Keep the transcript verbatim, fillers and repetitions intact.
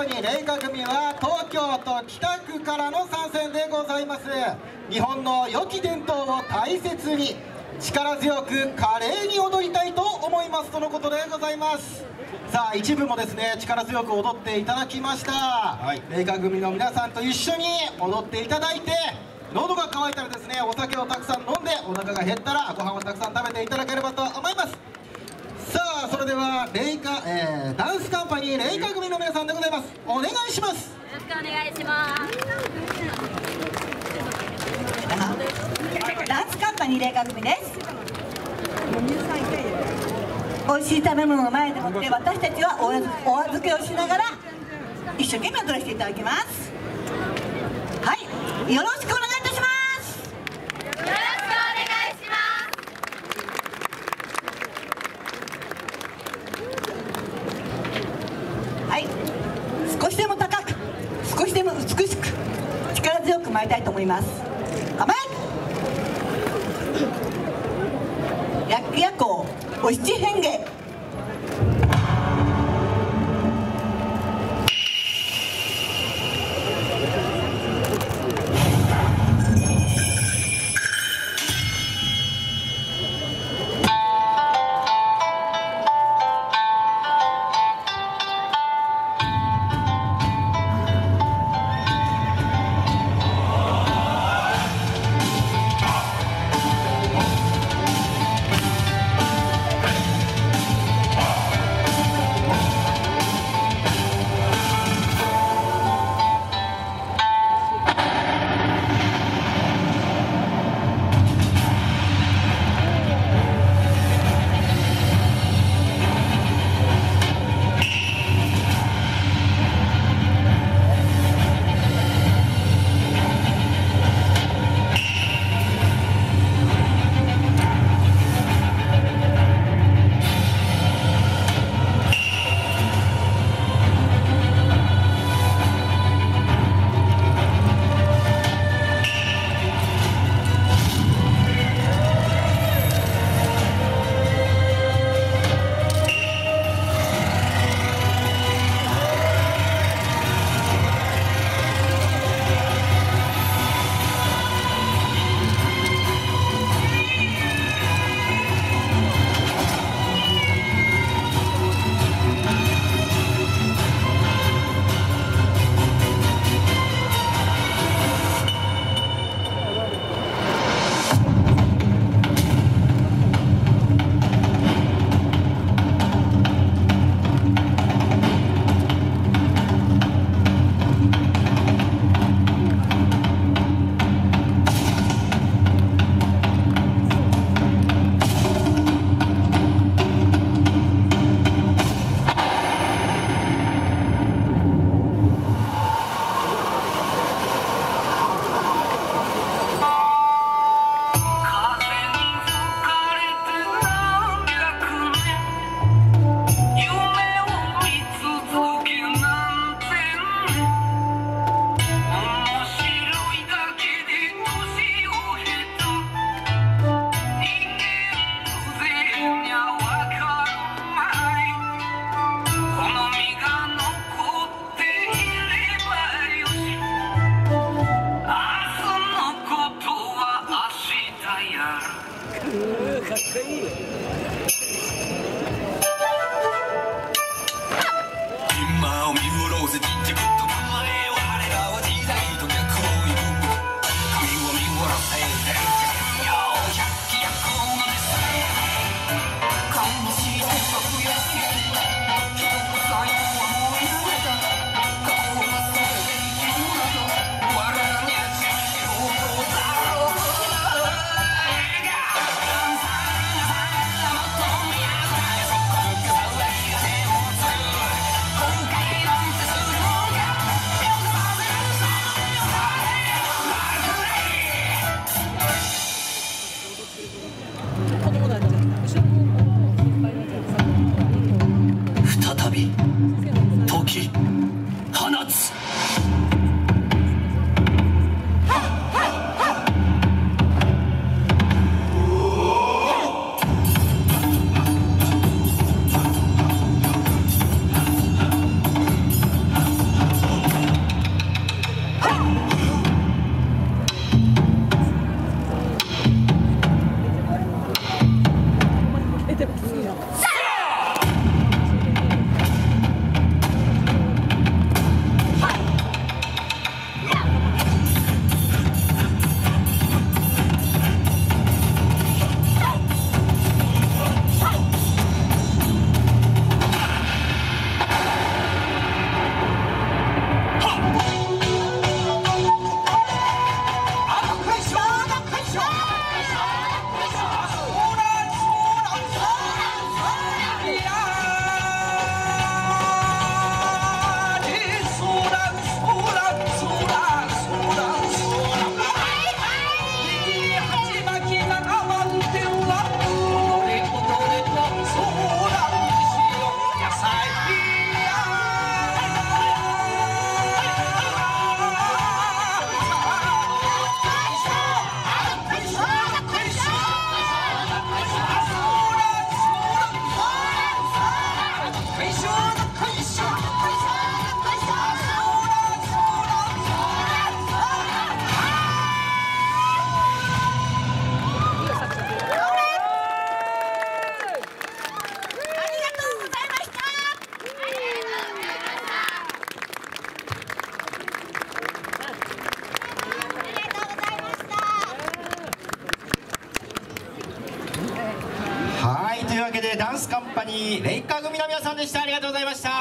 パニーレイカ組は東京都北区からの参戦でございます。日本の良き伝統を大切に力強く華麗に踊りたいと思いますとのことでございます。さあ一部もですね力強く踊っていただきました、はい、レイカ組の皆さんと一緒に踊っていただいて、喉が渇いたらですねお酒をたくさん飲んで、お腹が減ったらご飯をたくさん食べていただければと思います。さあそれではレイカ、えー、ダンスカンパニーレイカ組の皆さんでございます。お願いします。 よろしくお願いします。 ダンスカンパニーレイカ組です。美味しい食べ物の前でもって私たちはお預けをしながら一生懸命踊らせていただきます。はい、よろしくお願いいたします。 よろしくお願いします。 はい、少しでも高く少しでも美しく力強く舞いたいと思います。構え薬夜行お七変化。 にレイカー組の皆さんでした。ありがとうございました。